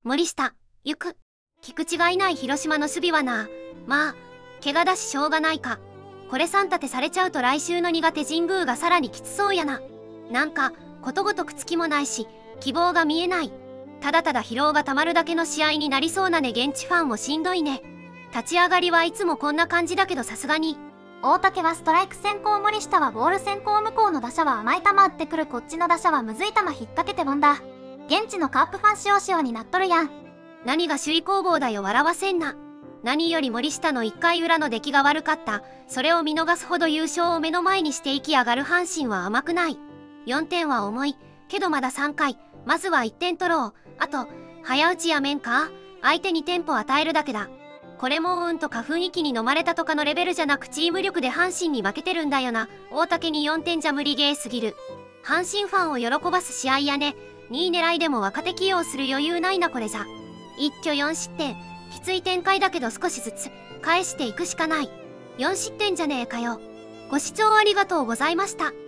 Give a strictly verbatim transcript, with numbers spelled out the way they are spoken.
森下、行く。菊池がいない広島の守備はな、まあ、怪我だししょうがないか。これさん立てされちゃうと来週の苦手神宮がさらにきつそうやな。なんか、ことごとく月もないし、希望が見えない。ただただ疲労がたまるだけの試合になりそうなね。現地ファンもしんどいね。立ち上がりはいつもこんな感じだけどさすがに。 大竹はストライク先行、森下はボール先行、向こうの打者は甘い球打ってくる、こっちの打者はむずい球引っ掛けてボンだ。現地のカープファン仕様仕様になっとるやん。 何が首位攻防だよ、笑わせんな。何より森下のいっかい裏の出来が悪かった。それを見逃すほど優勝を目の前にして息上がる阪神は甘くない。よんてんは重いけどまださんかい、まずはいってん取ろう。あと早打ちやめんか。相手にテンポ与えるだけだ。これも運とか雰囲気に飲まれたとかのレベルじゃなく、チーム力で阪神に負けてるんだよな。大竹によんてんじゃ無理ゲーすぎる。阪神ファンを喜ばす試合やね。にい狙いでも若手起用する余裕ないなこれじゃ。一挙よん失点、きつい展開だけど少しずつ返していくしかない。よん失点じゃねえかよ。ご視聴ありがとうございました。